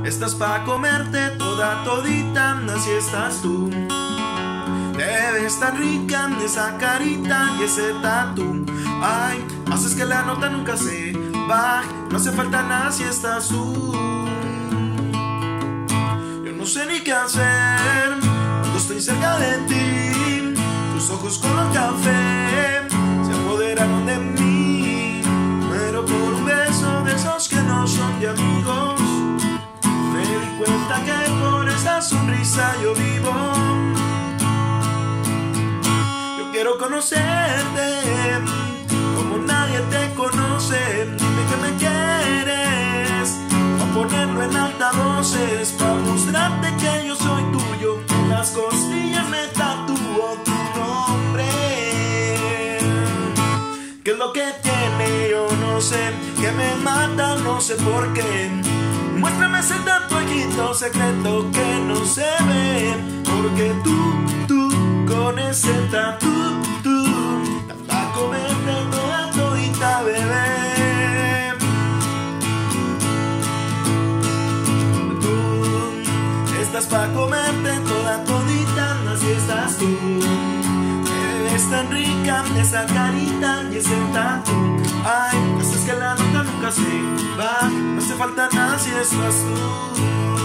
Estás pa' comerte toda todita, así estás tú. Te ves tan rica esa carita y ese tatu. Ay, haces que la nota nunca se baje. No hace falta nada si estás tú. Yo no sé ni qué hacer cuando estoy cerca de ti. Tus ojos color café se apoderaron de mí. Pero por un beso de esos que no son de amigos, me di cuenta que por esa sonrisa yo vivo. Yo quiero conocerte como nadie te conoce. Dime que me quieres, pa' ponerlo en altavoces, pa' mostrarte que yo soy tuyo. En las costillas me tatúo tu nombre. ¿Qué es lo que tiene? Yo no sé, que me mata, no sé por qué. Muéstrame ese tatuajito secreto que no se ve. Porque tú, con ese tatu, pa' comerte toda todita, bebé. Tú estás pa' comerte toda todita, así estás tú. Eres tan rica esa carita y ese tatu. Ay, haces que la nota nunca se va. No hace falta nada si estás tú.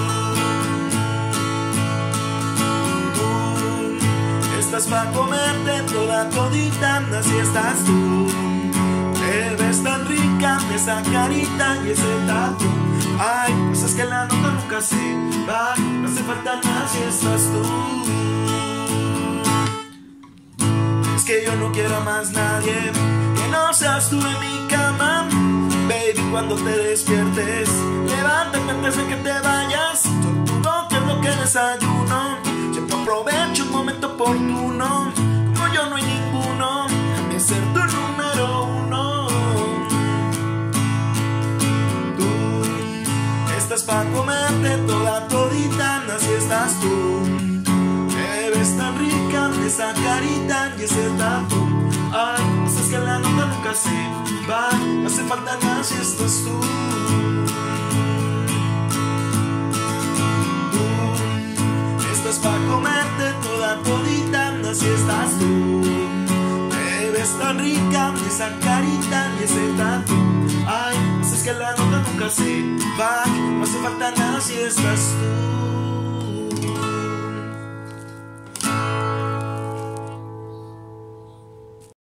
Tú estás pa' comerte toda todita, así estás tú. Te ves tan rica esa carita y ese tatu. Ay, haces que la nota nunca se va. No hace falta nada si estás tú. Es que yo no quiero a más nadie que no seas tú en mi cama. Baby, cuando te despiertes, levántate antes de que te vayas. Tortugo, que es lo que desayuno. Siempre aprovecho un momento oportuno. Como yo no hay ninguno, déjame ser tu número uno. Tú estás pa' comerte toda todita, así estás tú. Te ves tan rica esa carita y ese tatu. Ay, haces que la nota nunca se va. No hace falta nada si estás tú. Tú estás pa' comerte toda todita, así estás tú. Te ves tan rica esa carita y ese tatu. Ay, haces que la nota nunca se va. No hace falta nada si estás tú.